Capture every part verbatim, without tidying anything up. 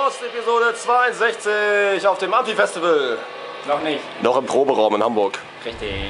Lost, Episode zweiundsechzig auf dem Amphi-Festival. Noch nicht. Noch im Proberaum in Hamburg. Richtig.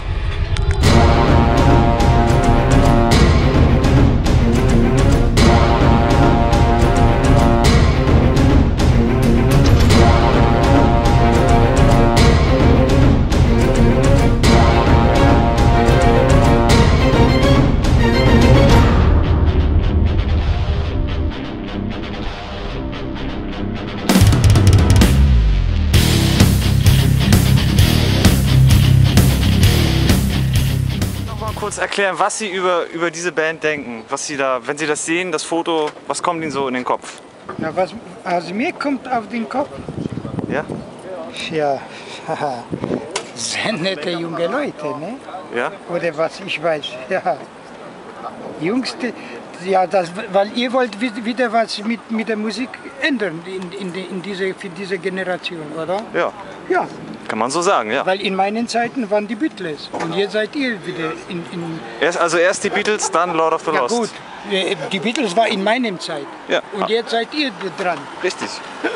Kurz erklären, was Sie über, über diese Band denken, was Sie da, wenn Sie das sehen, das Foto, was kommt Ihnen so in den Kopf? Na, was also mir kommt auf den Kopf, Ja? ja, sehr nette junge Leute, ne? Ja? Oder was ich weiß, ja. Jüngste, ja, das, weil ihr wollt wi- wieder was mit, mit der Musik ändern in, in, die- in diese, für diese Generation, oder? Ja, Ja, kann man so sagen, ja. weil in meinen Zeiten waren die Beatles und jetzt seid ihr wieder in, in Erst, also erst die Beatles, dann Lord of the ja Lost. gut, äh, die Beatles war in meiner Zeit Ja. und jetzt seid ihr dran. Richtig.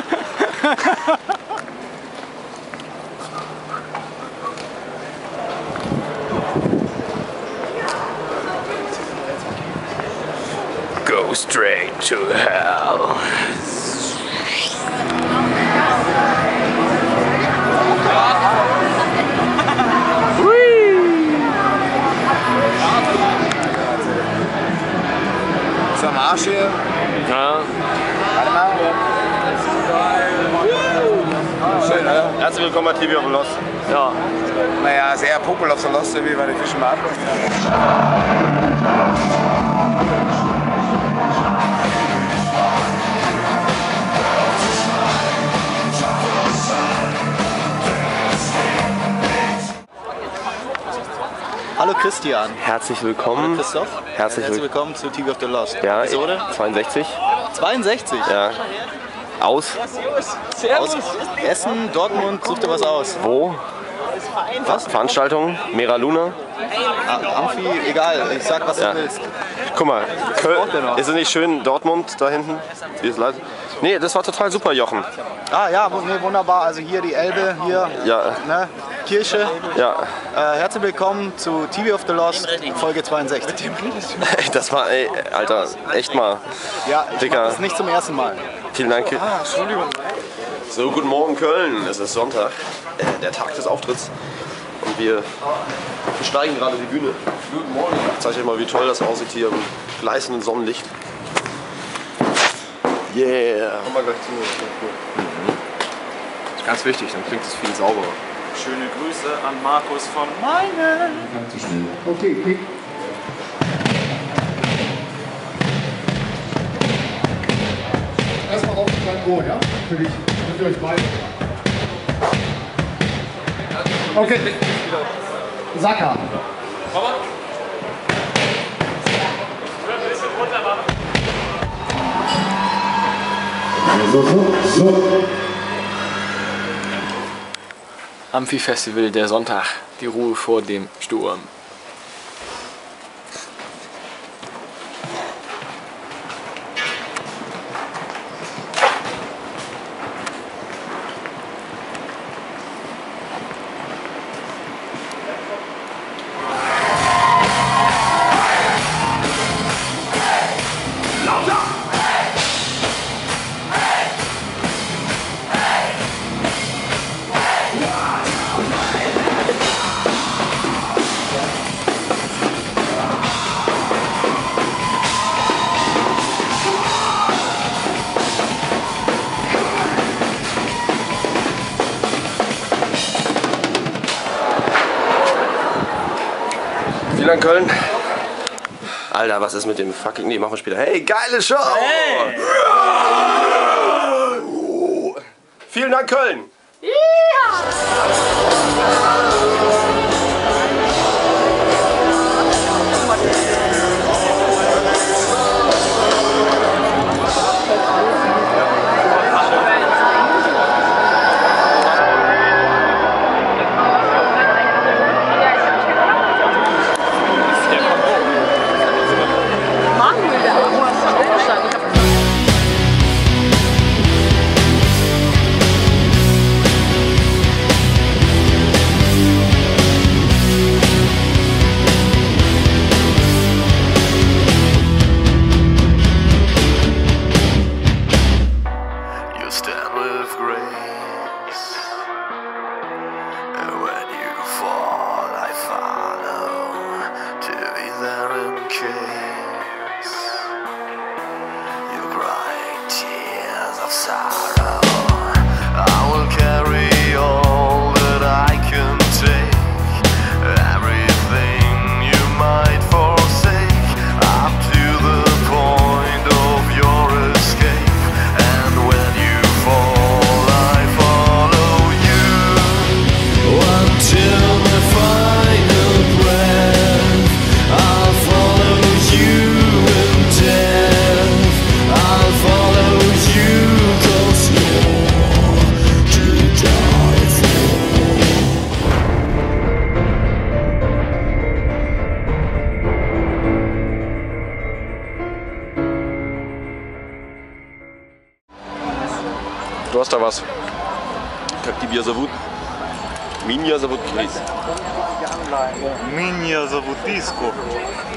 Go straight to hell. Ist am Arsch hier? Ja. Warte mal. Schön, ne? Herzlich willkommen bei T V of the Lost. Ja. Naja, ist eher Popel auf der Lost, wie bei den Fischen mal ab. Hallo Christian. Herzlich willkommen. Christoph. Herzlich willkommen. willkommen zu T V of the Lost. Ja, Episode zweiundsechzig. zweiundsechzig. Ja. Aus. Aus Essen, Dortmund, such dir was aus. Wo? Was? Veranstaltung? Mera Luna? A- Amphi, egal, ich sag was Ja. du willst. Guck mal, braucht ihr Köln, noch? ist es nicht schön, Dortmund da hinten? Wie es leid- Nee, das war total super, Jochen. Ah ja, wu- nee, wunderbar. Also hier die Elbe, hier Ja, ne, Kirche. ja. Äh, herzlich willkommen zu T V of the Lost, Folge zweiundsechzig. Ey, das war, ey, Alter, echt mal. Ja, ich Dicker. mach das nicht zum ersten Mal. Vielen Dank. Ah, Entschuldigung. So, guten Morgen Köln. Es ist Sonntag, äh, der Tag des Auftritts. Und wir besteigen gerade die Bühne. Guten Morgen. Ich zeige euch mal, wie toll das aussieht hier im gleißenden Sonnenlicht. Yeah. Komm mal gleich zu mir. Das ist ganz wichtig, dann klingt es viel sauberer. Schöne Grüße an Markus von Meinen. Okay, okay. Erstmal auf den kleinen Ohr, ja? Für dich, für euch beide. Okay. Saka. So, so, so. Amphi-Festival, der Sonntag. Die Ruhe vor dem Sturm. Vielen Dank, Köln. Alter, was ist mit dem fucking... Nee, machen wir später. Hey, geile Show! Hey. Vielen Dank, Köln! hast da was. Как тебя зовут? Меня зовут Крис. Меня зовут Disco.